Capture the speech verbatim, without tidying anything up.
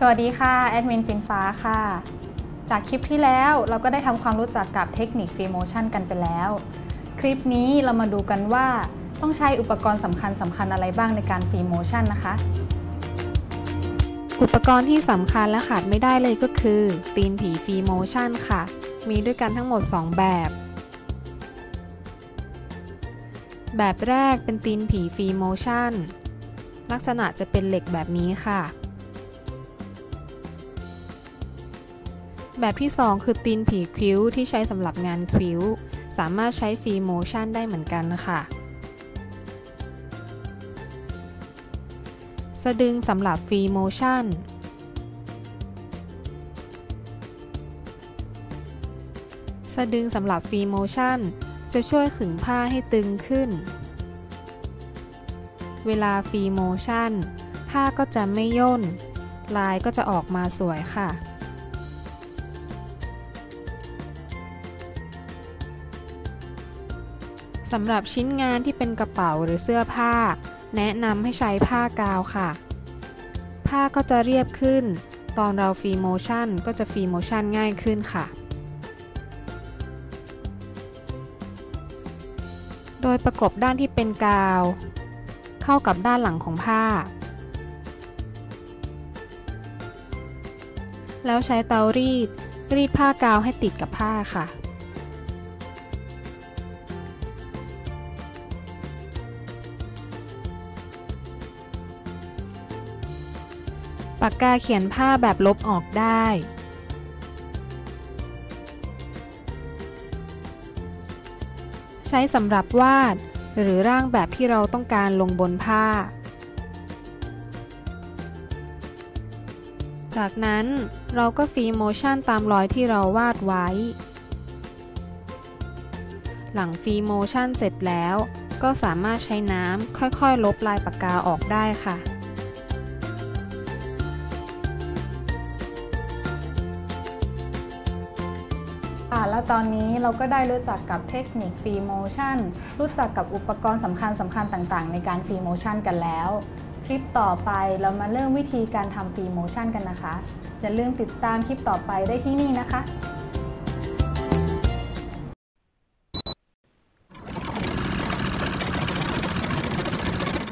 วัสดีค่ะแอดมินฟินฟ้าค่ะจากคลิปที่แล้วเราก็ได้ทำความรู้จักกับเทคนิค Free Motion กันไปแล้วคลิปนี้เรามาดูกันว่าต้องใช้อุปกรณ์สำคัญสำคัญอะไรบ้างในการ Free Motion นะคะอุปกรณ์ที่สำคัญและขาดไม่ได้เลยก็คือตีนผี Free Motion ค่ะมีด้วยกันทั้งหมดสองแบบแบบแรกเป็นตีนผี Free Motion ลักษณะจะเป็นเหล็กแบบนี้ค่ะแบบที่สองคือตีนผีคิ้วที่ใช้สำหรับงานคิ้วสามารถใช้ Free Motion ได้เหมือนกันนะคะสะดึงสำหรับ Free Motion สะดึงสำหรับ Free Motion จะช่วยขึงผ้าให้ตึงขึ้นเวลา Free Motion ผ้าก็จะไม่ย่นลายก็จะออกมาสวยค่ะสำหรับชิ้นงานที่เป็นกระเป๋าหรือเสื้อผ้าแนะนำให้ใช้ผ้ากาวค่ะผ้าก็จะเรียบขึ้นตอนเรา Free Motion ก็จะ Free Motion ง่ายขึ้นค่ะโดยประกบด้านที่เป็นกาวเข้ากับด้านหลังของผ้าแล้วใช้เตารีดรีดผ้ากาวให้ติดกับผ้าค่ะปากกาเขียนผ้าแบบลบออกได้ใช้สำหรับวาดหรือร่างแบบที่เราต้องการลงบนผ้าจากนั้นเราก็ Free Motion ตามรอยที่เราวาดไว้หลัง Free Motion เสร็จแล้วก็สามารถใช้น้ำค่อยๆลบลายปากกาออกได้ค่ะแล้วตอนนี้เราก็ได้รู้จักกับเทคนิค Free Motion รู้จักกับอุปกรณ์สำคัญสำคัญต่างๆในการ Free Motion กันแล้วคลิปต่อไปเรามาเริ่มวิธีการทำ Free Motion กันนะคะอย่าลืมติดตามคลิปต่อไปได้ที่นี่นะคะ